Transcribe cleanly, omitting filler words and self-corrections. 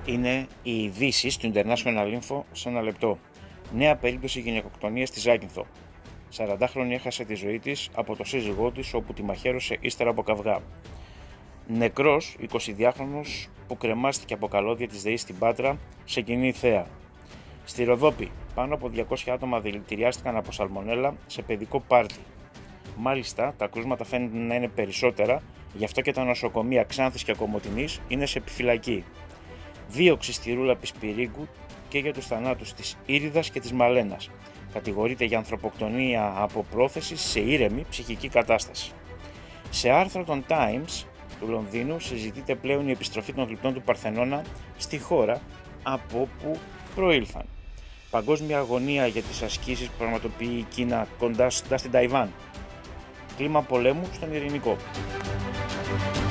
Είναι οι ειδήσεις του International Info σε ένα λεπτό. Νέα περίπτωση γυναικοκτονίας στη Ζάκυνθο. 40χρονη έχασε τη ζωή της από το σύζυγό της, όπου τη μαχαίρωσε ύστερα από καυγά. Νεκρός 22χρονος που κρεμάστηκε από καλώδια της ΔΕΗ στην Πάτρα σε κοινή θέα. Στη Ροδόπη, πάνω από 200 άτομα δηλητηριάστηκαν από σαλμονέλα σε παιδικό πάρτι. Μάλιστα, τα κρούσματα φαίνεται να είναι περισσότερα, γι' αυτό και τα νοσοκομεία Ξάνθης και Κομοτηνής είναι σε επιφυλακή. Δίωξη στη Ρούλα Πισπυρίγκου και για τους θανάτους της Ήριδας και της Μαλένας. Κατηγορείται για ανθρωποκτονία από πρόθεση σε ήρεμη ψυχική κατάσταση. Σε άρθρο των Times του Λονδίνου συζητείται πλέον η επιστροφή των γλυπτών του Παρθενώνα στη χώρα από όπου προήλθαν. Παγκόσμια αγωνία για τις ασκήσεις που πραγματοποιεί η Κίνα κοντά στην Ταϊβάν. Κλίμα πολέμου στον Ειρηνικό.